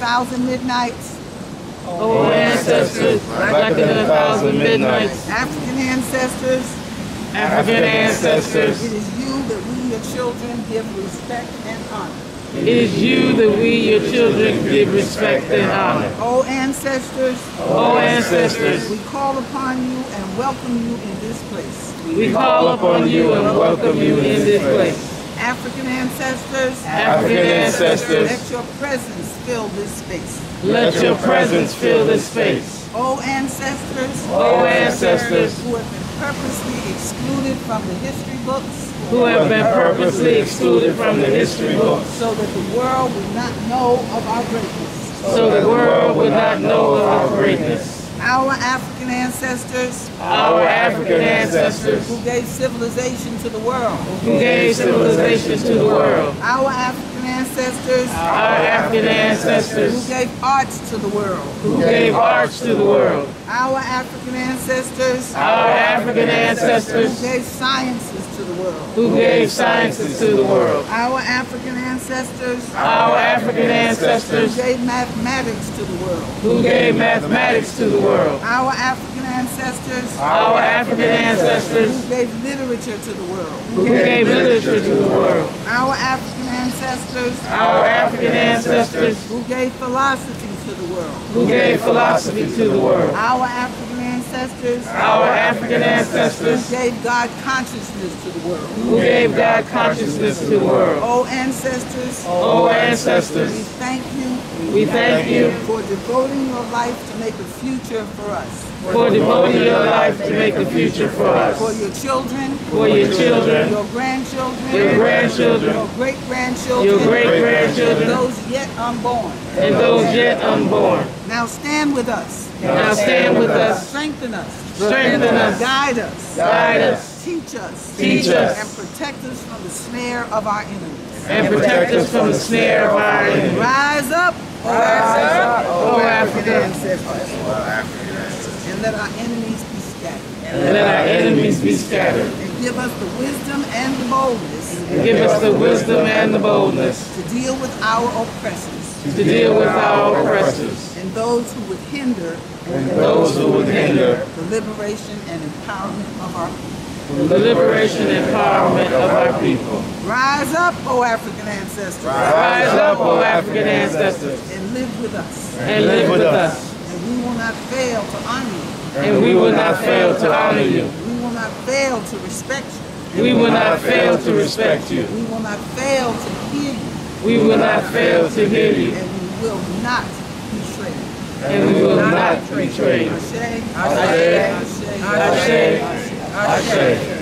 1,000 midnights. O ancestors, blacker than 1,000 midnights. African ancestors, African ancestors, it is you that we, your children, give respect and honor. it is you that we, your children, give respect and honor. O ancestors, O ancestors, we call upon you and welcome you in this place. we call upon you and welcome you in this place. African ancestors, African ancestors, let your presence fill this space. let your presence fill this space. O ancestors, O ancestors, who have been purposely excluded from the history books, who have been purposely excluded from the history books, so that the world would not know of our greatness. so the world would not know of our greatness. Our African ancestors, Our African ancestors, who gave civilization to the world. who gave civilization to the world. Our African ancestors, Our African who ancestors, gave arts to the world. who gave arts to the world. Our African ancestors, Our African who ancestors, gave sciences to the world. who gave sciences to the world. Our African ancestors, Our African who ancestors, gave mathematics to the world. who gave mathematics to the world. Our African ancestors, Our African ancestors, who gave literature to the world. who gave literature to the world. Our African ancestors, Our African ancestors, who gave philosophy to the world. who gave philosophy to the world. Our African ancestors, Our African ancestors, who gave God consciousness to the world. who gave God consciousness to the world. O ancestors, O we ancestors, thank you we thank you for devoting your life to make a future for us, for devoting your life to make a future for us, for your children, for your children, your grandchildren, your grandchildren, your great-grandchildren, your great-grandchildren, those yet unborn. and those yet unborn. Now stand with us, Now stand with us, strengthen us, strengthen us, guide us, guide us, teach us, teach us, and protect us from the snare of our enemies. and protect us from the snare of our enemies. Rise up, O O African Africa, ancestors, and let our enemies be scattered. and let our enemies be scattered. And give us the wisdom and the boldness Give us the wisdom and the boldness to deal with our oppressors to deal with our oppressors and those who would hinder and those who would hinder the liberation and empowerment of our people. the liberation and empowerment of our people. Rise up, O African ancestors, Rise up, O African ancestors, and live with us. and live with us, And we will not fail to honor you. and we will not fail to honor you. We will not fail to respect you. We will not fail to respect you. We will not fail to hear you. We will not fail to hear you, And we will not betray you. and we will not betray you. Ashe, Ashe, Ashe, Ashe.